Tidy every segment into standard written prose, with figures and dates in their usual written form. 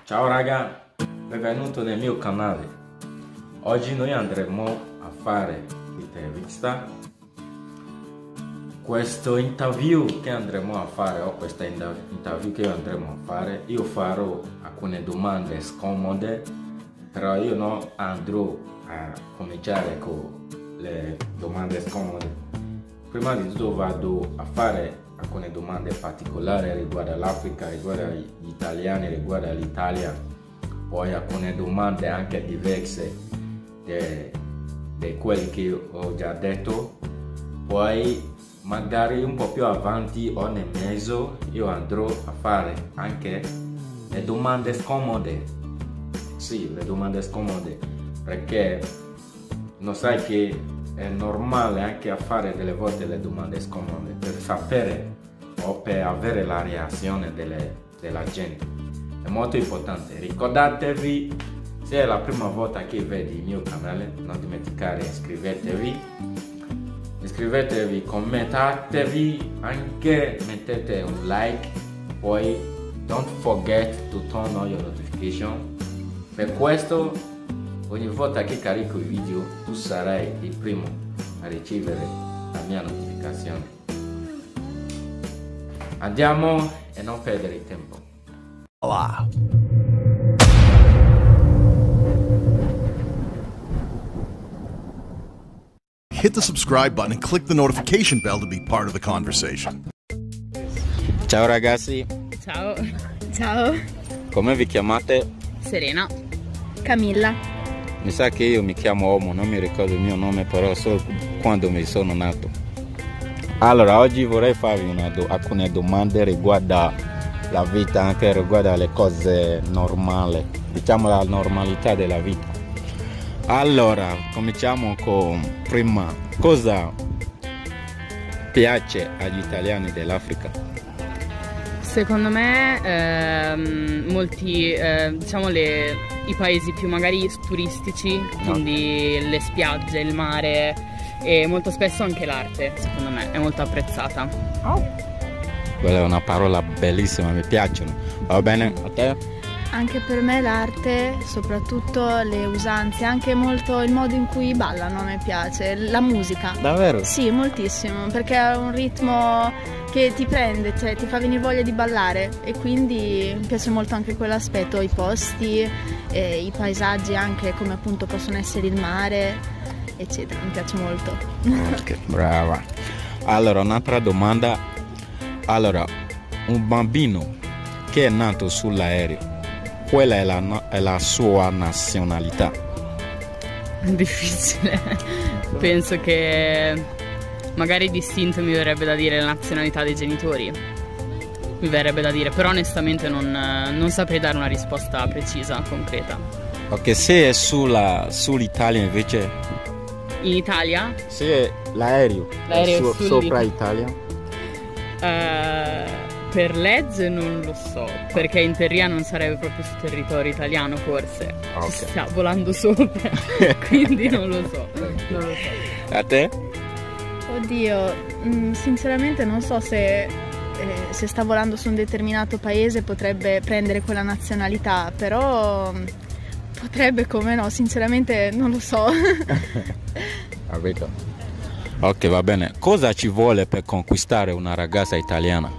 Ciao raga, benvenuto nel mio canale. Oggi noi andremo a fare un'intervista. Questo interview che andremo a fare, o questa interview che andremo a fare, io farò alcune domande scomode, però io non andrò a cominciare con le domande scomode. Prima di tutto vado a fare alcune domande particolari riguardo all'Africa, riguardo agli italiani, riguardo all'Italia, poi alcune domande anche diverse di quelli che ho già detto, poi magari un po' più avanti o nel mezzo io andrò a fare anche le domande scomode. Sì, le domande scomode, perché non sai che è normale anche a fare delle volte le domande scomode per sapere o per avere la reazione della gente. È molto importante. Ricordatevi, se è la prima volta che vedi il mio canale, non dimenticare iscrivetevi, commentatevi, anche mettete un like, poi don't forget to turn on your notification. Per questo ogni volta che carico i video tu sarai il primo a ricevere la mia notificazione. Andiamo e non perdere il tempo. Wow. Hit the subscribe button and click the notification bell to be part of the conversation. Ciao ragazzi. Ciao. Ciao. Come vi chiamate? Serena. Camilla. Mi sa che io mi chiamo Omo, non mi ricordo il mio nome, però solo quando mi sono nato. Allora, oggi vorrei farvi alcune domande riguardo la vita, anche riguardo alle cose normali, diciamo la normalità della vita. Allora, cominciamo con prima, cosa piace agli italiani dell'Africa? Secondo me molti, diciamo i paesi più magari turistici, quindi le spiagge, il mare e molto spesso anche l'arte, secondo me, è molto apprezzata. Quella è una parola bellissima, mi piacciono. Va bene, a te? Anche per me l'arte, soprattutto le usanze, anche molto il modo in cui ballano a me piace, la musica. Davvero? Sì, moltissimo, perché ha un ritmo che ti prende, cioè ti fa venire voglia di ballare, e quindi mi piace molto anche quell'aspetto, i posti, i paesaggi, anche come appunto possono essere il mare, eccetera, mi piace molto. Ok, brava. Allora, un'altra domanda. Allora, un bambino che è nato sull'aereo, quella è la sua nazionalità? Difficile. Penso che magari distinto mi verrebbe da dire la nazionalità dei genitori. Mi verrebbe da dire, però onestamente non saprei dare una risposta precisa, concreta. Ok, se è sull'Italia invece? In Italia? Se è l'aereo è sopra Italia? Per legge non lo so, perché in teoria non sarebbe proprio su territorio italiano, forse. Okay. Ci sta volando sopra, quindi non lo so. A te? Oddio, sinceramente non so se sta volando su un determinato paese potrebbe prendere quella nazionalità, però potrebbe, come no, sinceramente non lo so. Capito? Ok, va bene. Cosa ci vuole per conquistare una ragazza italiana?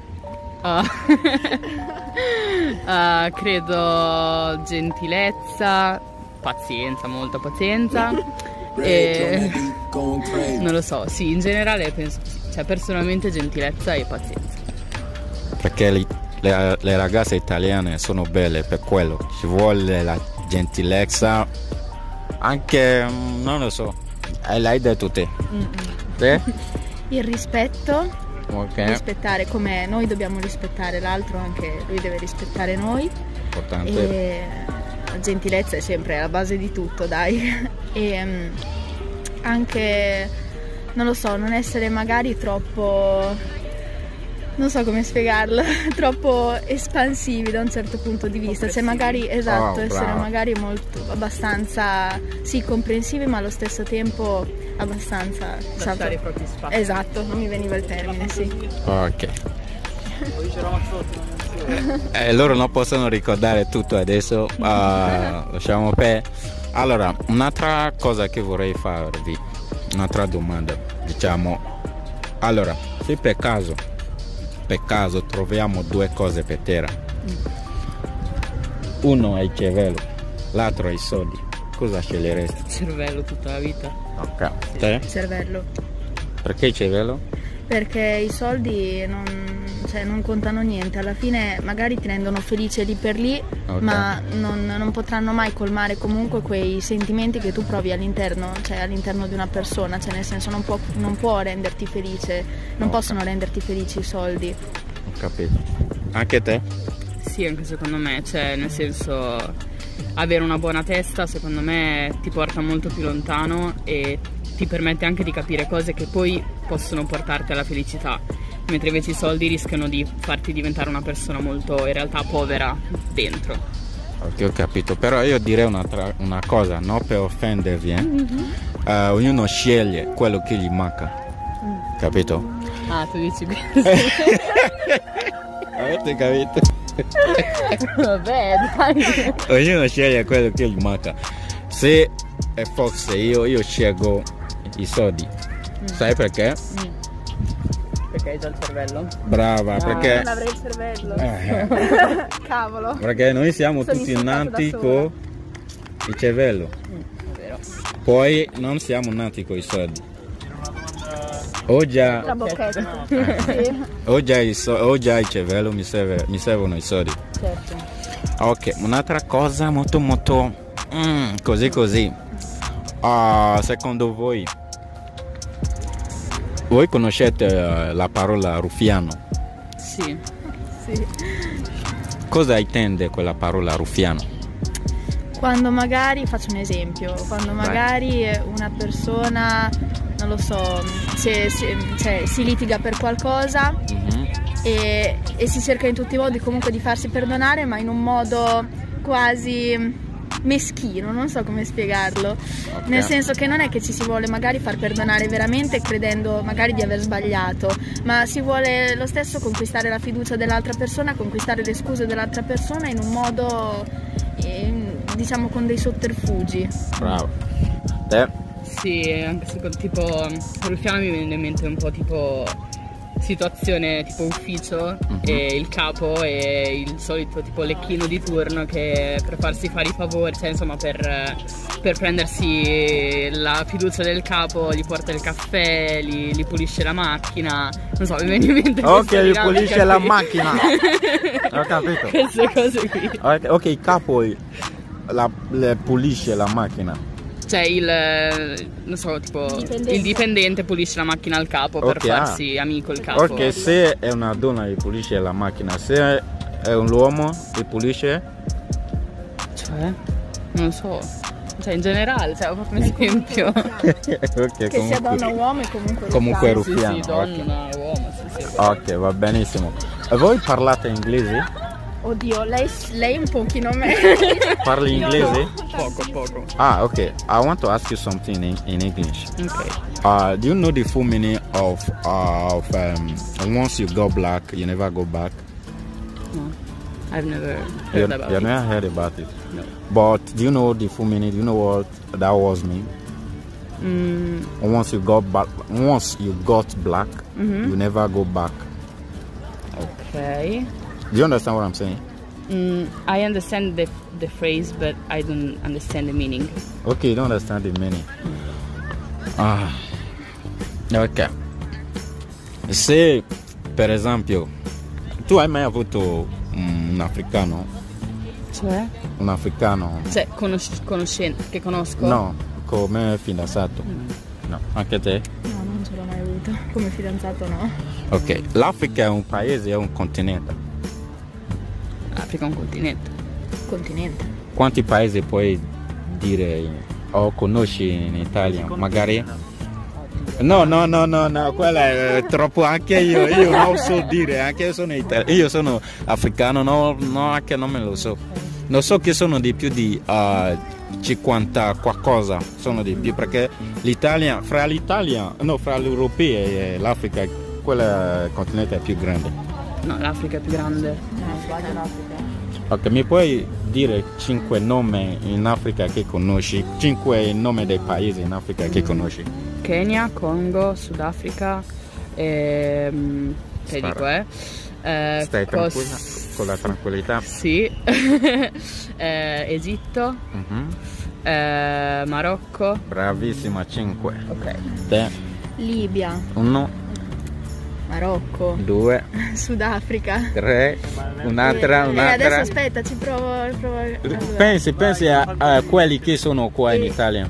Credo gentilezza, pazienza, molta pazienza e non lo so, sì, in generale penso, cioè personalmente gentilezza e pazienza. Perché le ragazze italiane sono belle per quello, ci vuole la gentilezza, anche, non lo so, l'hai detto te. Te? Il rispetto. Okay. Rispettare, come noi dobbiamo rispettare l'altro, anche lui deve rispettare noi. Importante. E la gentilezza è sempre alla base di tutto, dai. E anche, non lo so, non essere magari troppo, non so come spiegarlo, troppo espansivi da un certo punto di vista, cioè magari, esatto, essere magari molto, abbastanza, sì, comprensivi, ma allo stesso tempo abbastanza, lasciare i propri spazi. Esatto, non mi veniva il termine, sì. Ok. loro non possono ricordare tutto adesso, lasciamo per. Allora, un'altra cosa che vorrei farvi, un'altra domanda, diciamo, allora, se per caso troviamo due cose per terra, uno è il cervello, l'altro è i soldi, cosa sceglieresti? Cervello tutta la vita. Ok, te? Cervello. Perché il cervello? Perché i soldi non contano niente, alla fine magari ti rendono felice lì per lì, Ok. ma non potranno mai colmare comunque quei sentimenti che tu provi all'interno di una persona, cioè nel senso non può renderti felice, non Ok. possono renderti felici i soldi. Ho capito. Anche te? Sì, anche secondo me, cioè nel senso avere una buona testa secondo me ti porta molto più lontano e ti permette anche di capire cose che poi possono portarti alla felicità, mentre invece i soldi rischiano di farti diventare una persona molto in realtà povera dentro. Ok, ho capito, però io direi una cosa, non per offendervi, ognuno sceglie quello che gli manca, capito? Ah, tu dici così? Avete capito? Vabbè, dai. Ognuno sceglie quello che gli manca. Se fosse io scelgo i soldi, sai perché? Perché hai già il cervello? Brava, perché Non avrei il cervello. Cavolo. perché noi siamo Sono tutti insultata nati da con il cervello, È vero. poi non siamo nati con i soldi. Ho La già, bocchetta. Sì. ho già il cervello, mi servono i soldi. Certo. Ok, un'altra cosa molto così. Secondo voi conoscete la parola ruffiano? Sì. Sì. Cosa intende quella parola ruffiano? Quando magari, faccio un esempio, quando magari una persona, non lo so, si litiga per qualcosa e si cerca in tutti i modi comunque di farsi perdonare, ma in un modo quasi meschino, non so come spiegarlo, nel senso che non è che ci si vuole magari far perdonare veramente credendo magari di aver sbagliato, ma si vuole lo stesso conquistare la fiducia dell'altra persona, conquistare le scuse dell'altra persona in un modo, diciamo, con dei sotterfugi. Bravo. Te? Sì, anche se tipo ruffiano mi viene in mente un po' tipo situazione tipo ufficio e il capo e il solito tipo lecchino di turno che per farsi fare i favori, cioè insomma per prendersi la fiducia del capo gli porta il caffè, gli pulisce la macchina, non so, mi viene in mente Ok, questa gli dinamica pulisce qui. la macchina. Ho capito. Queste cose qui. Ok, il capo le pulisce la macchina. Cioè non so, tipo Dipendente. il dipendente pulisce la macchina al capo per Ok, farsi amico il capo. Ok, se è una donna che pulisce la macchina, se è un uomo che pulisce, Cioè, non so, cioè in generale, cioè ho fatto un esempio. ok, Che sia donna o uomo è comunque ruffiano. ruffiano. Sì, donna, uomo, sì. Ok, va benissimo. E voi parlate inglese? Oddio, lei un pochino me. Parli inglese? Poco. Ah, okay. I want to ask you something in English. Ok. Do you know the full meaning of once you go black, you never go back? No, I've never You heard about you it. never heard about it. No. But do you know the full meaning? Do you know what that was mean? Once you got black, you never go back. Ok. Do you understand what I'm saying? I understand the phrase, but I don't understand the meaning. Okay, you don't understand the meaning. Ok. Se per esempio tu hai mai avuto un africano? Cioè? Un africano? Cioè, conoscente, che conosco? No, come fidanzato? No, anche te? No, non ce l'ho mai avuto. Come fidanzato no. Ok, l'Africa è un paese, è un continente. L'Africa è un continente. Continente. Quanti paesi puoi dire o conosci in Italia? Magari? No, quella è troppo, anche io non so dire, anche io sono africano, no, anche non me lo so. Non so che sono di più di 50 qualcosa, sono di più perché fra l'Europa e l'Africa, quel continente è più grande. No, l'Africa è più grande. non sbaglio, in Africa. Ok, mi puoi dire 5 nomi in Africa che conosci? 5 nomi dei paesi in Africa che conosci? Kenya, Congo, Sudafrica, te dico Stai tranquilla? Con la tranquillità? Sì. Egitto, Marocco. Bravissima, 5. Ok. Te, Libia, 1, Marocco, 2, Sudafrica. 3, un'altra. Adesso aspetta, ci provo. Allora. Pensi a quelli che sono qua in Italia.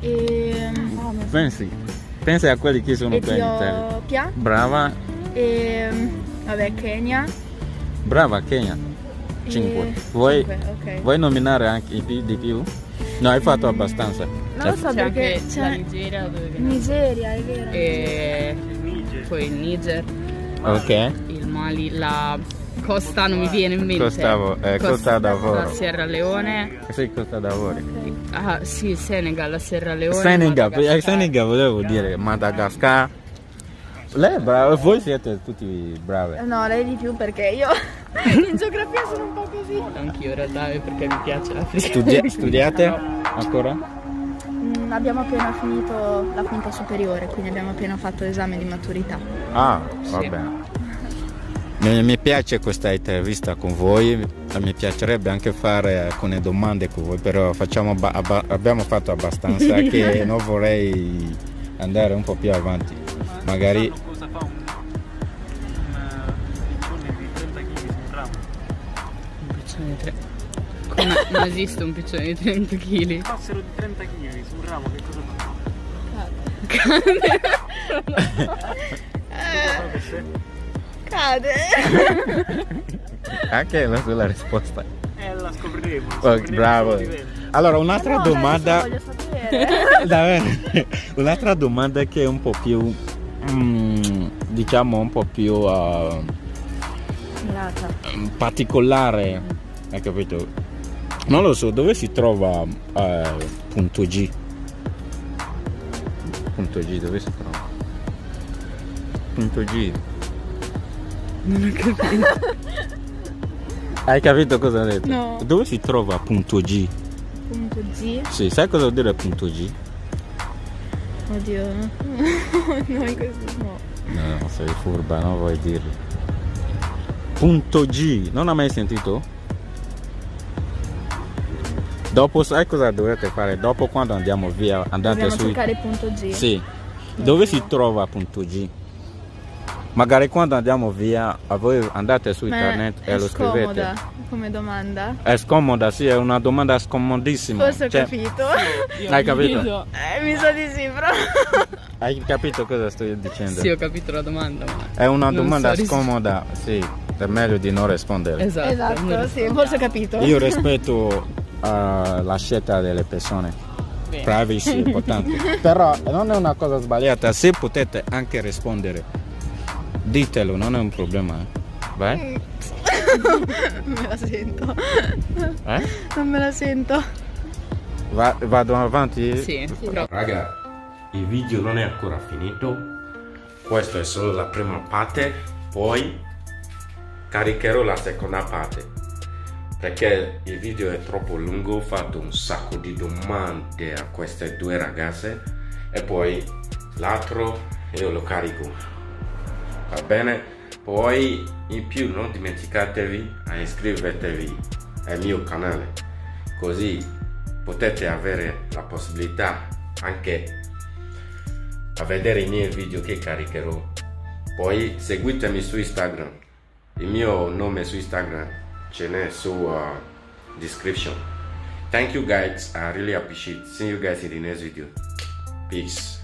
Pensi a quelli che sono qua in Italia. Etiopia. Brava, Vabbè, Kenya. brava, Kenya. 5. Vuoi nominare anche di più? No, hai fatto abbastanza. Non lo so C'è perché anche c'è la Nigeria, dove viene? Nigeria, è vero. E poi il Niger, Ok. il Mali, la Costa non mi viene in mente. Costa d'Avorio. La Sierra Leone. Sì, Costa d'Avorio. Ah sì, Senegal, la Sierra Leone. Senegal volevo dire Madagascar. Lei è brava, voi siete tutti bravi. No, lei di più perché io in geografia sono un po' così. Anch'io in realtà perché mi piace l'Africa. Studiate ancora? Abbiamo appena finito la quinta superiore, quindi abbiamo appena fatto l'esame di maturità. Ah, vabbè. Mi piace questa intervista con voi, mi piacerebbe anche fare alcune domande con voi, però abbiamo fatto abbastanza che non vorrei andare un po' più avanti. Magari cosa fa un piccione di 30 kg su un ramo? Un piccione di 30 Come? Non esiste un piccione di 30 kg. Passero di 30 kg su un ramo, che cosa fa? Cade. anche la sua risposta. La scopriremo. Bravo. Allora, un'altra domanda. Voglio sapere. Davvero? Un'altra domanda che è un po' più diciamo un po' più particolare, hai capito? Non lo so, dove si trova punto G? Punto G, dove si trova? Punto G. Non ho capito. Hai capito cosa ho detto? No. Dove si trova punto G? Punto G. Sì, sai cosa vuol dire punto G? Oddio. No, in questo no. No, sei furba, non vuoi dirlo. Punto G, non hai mai sentito? Dopo, sai cosa dovete fare? Dopo, quando andiamo via, andate Dobbiamo su. cercare il punto G. Sì. Dove si trova punto G? Magari quando andiamo via, a voi andate su internet e lo scrivete. È scomoda come domanda. È scomoda, sì, è una domanda scomodissima. Forse ho capito. Hai capito? Mi sa di sì, però. Hai capito cosa sto dicendo? Sì, ho capito la domanda, ma È una non domanda so scomoda, sì, è meglio di non rispondere. Esatto, sì, forse ho capito. Io rispetto la scelta delle persone. Bene. Privacy è importante. Però non è una cosa sbagliata, se potete anche rispondere, ditelo, non è un problema. Vai? Non me la sento. Eh? Non me la sento. Vado avanti? sì, però Raga, il video non è ancora finito, questa è solo la prima parte, poi caricherò la seconda parte perché il video è troppo lungo, ho fatto un sacco di domande a queste due ragazze e poi l'altro io lo carico, va bene? Poi in più non dimenticatevi a iscrivervi al mio canale, così potete avere la possibilità anche a vedere i miei video che caricherò. Poi seguitemi su Instagram, il mio nome su Instagram ce n'è su description. Thank you guys, I really appreciate. See you guys in the next video. Peace.